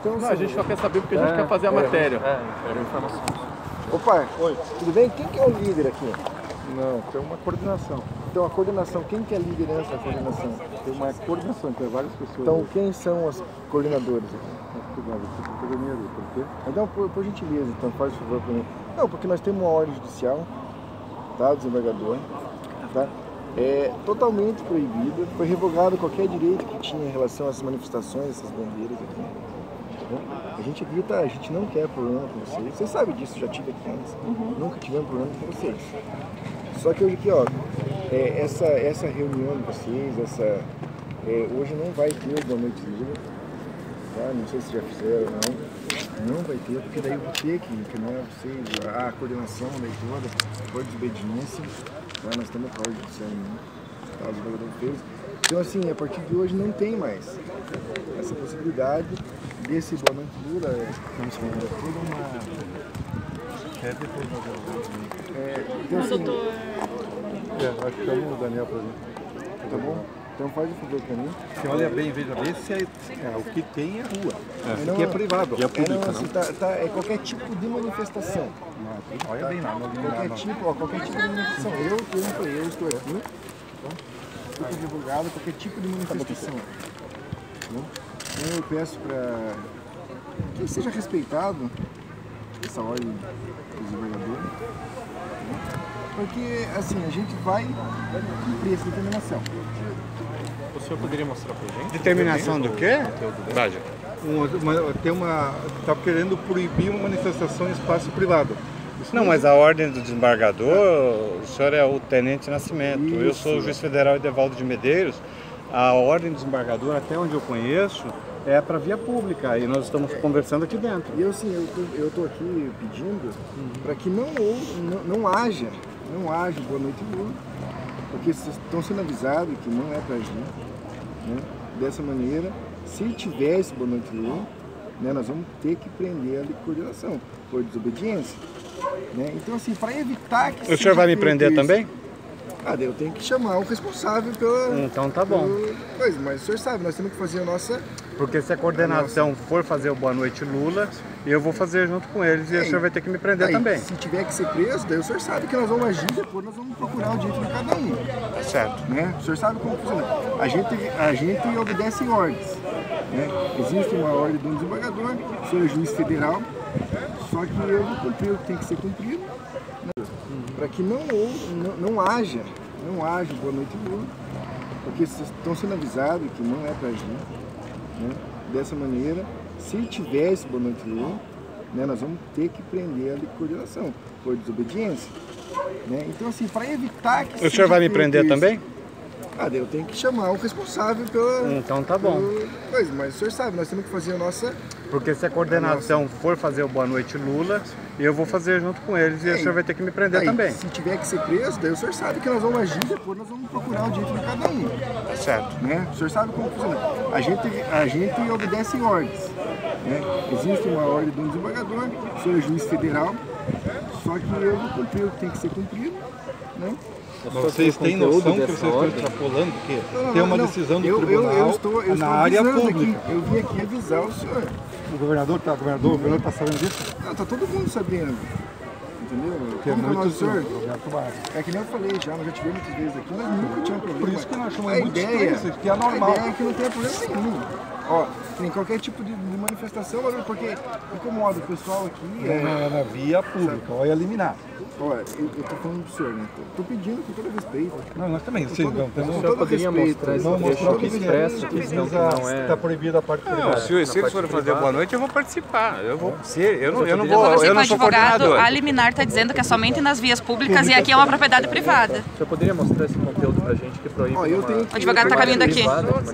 Então, não, a gente só quer saber porque a gente quer fazer a matéria. Quero informação. Opa, oi, tudo bem? Quem que é o líder aqui? Não, tem uma coordenação. Então, a coordenação, quem que é a liderança da coordenação? Tem uma coordenação, tem várias pessoas. Então, quem são os coordenadores aqui? Por quê? Então, por gentileza, então, faz favor para mim. Não, porque nós temos uma ordem judicial, tá, do desembargador, tá? É totalmente proibido, foi revogado qualquer direito que tinha em relação a essas manifestações, essas bandeiras aqui. Tá? A gente evita, a gente não quer problema com vocês. Vocês sabem disso, já tive aqui antes. Nunca tivemos problema com vocês. Só que hoje aqui, ó, essa reunião de vocês, hoje não vai ter o Boa Noite Lula, tá? Não sei se já fizeram ou não. Não vai ter, porque daí eu vou ter que não é vocês, a coordenação daí toda, por desobediência, tá? Nós temos a ordem judicial em tá? O desembargador fez. Então assim, a partir de hoje não tem mais essa possibilidade desse Boa Noite Lula. Vamos falar toda uma... então assim... acho que chama o Daniel pra mim. Tá bom? Então faz o favor pra mim. Você olha bem, veja bem se o que tem é rua. Isso aqui é privado. É público, assim, é qualquer tipo de manifestação. Olha bem lá. Qualquer tipo de manifestação. Eu estou aqui. Estou divulgado qualquer tipo de manifestação. Eu peço para que seja respeitado essa ordem do desembargador. Porque, assim, a gente vai cumprir essa determinação. O senhor poderia mostrar pra gente? Determinação do quê? Está querendo proibir uma manifestação em espaço privado. Não, mas a ordem do desembargador, o senhor é o Tenente Nascimento, eu sou o juiz federal Edevaldo de Medeiros. A ordem do desembargador, até onde eu conheço, é para via pública e nós estamos conversando aqui dentro. E eu estou aqui pedindo para que não haja Boa Noite Lula, porque vocês estão sendo avisados que não é para agir, né? Dessa maneira. Se tiver esse Boa Noite Lula, né, nós vamos ter que prender a coordenação por desobediência. Né? Então, assim, para evitar que... O senhor vai me prender também? Eu tenho que chamar o responsável pela... Então tá bom. Mas o senhor sabe, nós temos que fazer a nossa... Porque se a coordenação for fazer o Boa Noite Lula, eu vou fazer junto com eles e o senhor vai ter que me prender também. Se tiver que ser preso, daí o senhor sabe que nós vamos agir, depois nós vamos procurar o direito de cada um. Certo. Né? O senhor sabe como funciona. A gente obedece ordens. Né? Existe uma ordem do desembargador, o senhor é juiz federal, só que eu vou cumprir o que tem que ser cumprido, né? Para que não haja Boa Noite Lula, porque vocês estão sendo avisados que não é para agir, né? Dessa maneira. Se tiver esse Boa Noite Lula, né, nós vamos ter que prender a coordenação por desobediência. Né? Então, assim, para evitar que... O senhor vai me prender também? Eu tenho que chamar o responsável pela... Então tá bom. Mas o senhor sabe, nós temos que fazer a nossa... Porque se a coordenação for fazer o Boa Noite Lula, eu vou fazer junto com eles e o senhor vai ter que me prender também. Se tiver que ser preso, daí o senhor sabe que nós vamos agir, depois nós vamos procurar o direito de cada um. Certo. Né? O senhor sabe como funciona. A gente obedece ordens. Né? Existe uma ordem do desembargador, o senhor é juiz federal, só que eu vou cumprir o que tem que ser cumprido. Né? Vocês têm noção que vocês estão extrapolando? Que tem uma decisão do tribunal na área pública. Eu vim aqui avisar o senhor. O governador está sabendo disso? Está todo mundo sabendo. Entendeu? Como senhor? É que nem eu falei já, nós já tivemos muitas vezes aqui, nós nunca tivemos problema. Por isso que nós chamamos muito isso que é normal. A ideia é que não tenha problema nenhum. Ó, tem qualquer tipo de manifestação, porque incomoda o pessoal aqui. Na via pública, olha eliminar. Olha, eu tô falando pro senhor, né? Tô pedindo com todo respeito. Não, nós também. O senhor poderia mostrar esse expresso que não é... Está proibida a parte privada. Se eles forem fazer Boa Noite, eu vou participar. Eu vou ser, eu não sou advogado, coordenador. a liminar está dizendo que é somente nas vias públicas e aqui é uma propriedade privada. O senhor poderia mostrar esse conteúdo pra gente que proíbe O advogado está caminhando aqui.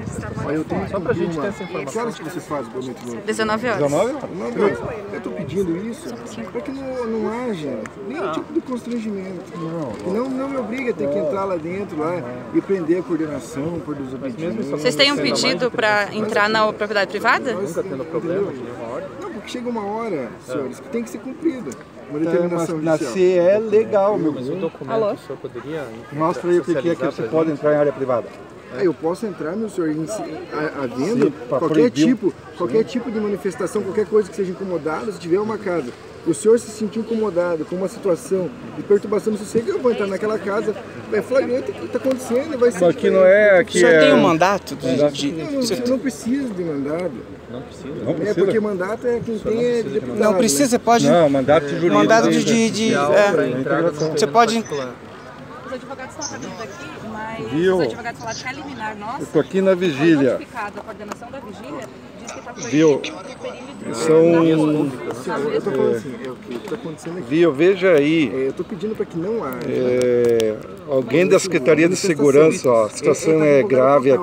Só pra gente ter essa informação. Que horas que vocês fazem Boa Noite Lula? 19 horas. 19? Eu estou pedindo isso para que não haja nenhum tipo de constrangimento. Não me obriga a ter que entrar lá dentro e prender a coordenação por desobediência. Vocês têm um pedido para entrar na propriedade privada? Nunca tendo problema de nenhuma ordem? Não, porque chega uma hora, senhores, que tem que ser cumprida. Uma determinação na CE é legal, meu. Mas o documento, o senhor poderia... Mostra aí o que é que você pode entrar em área privada. Eu posso entrar, meu senhor, havendo qualquer tipo de manifestação, qualquer coisa que seja incomodada, se tiver uma casa, o senhor se sentir incomodado com uma situação de perturbação do sossego, eu vou entrar naquela casa, é flagrante o que está acontecendo, vai ser... Aqui não é... O senhor tem um mandato? Você não precisa de mandado. Não precisa. Porque mandato é quem tem deputado. Não precisa, pode... Não, mandato jurídico. Mandato você pode... Os advogados estão vindo aqui, mas Viu? os advogados falaram que a liminar nossa... Eu tô aqui na vigília. A coordenação da vigília diz que está Viu? Eu tô falando assim, o que está acontecendo aqui. Viu? Veja aí. Eu tô pedindo para que não haja. Alguém da Secretaria de Segurança, ó, a situação é grave aqui.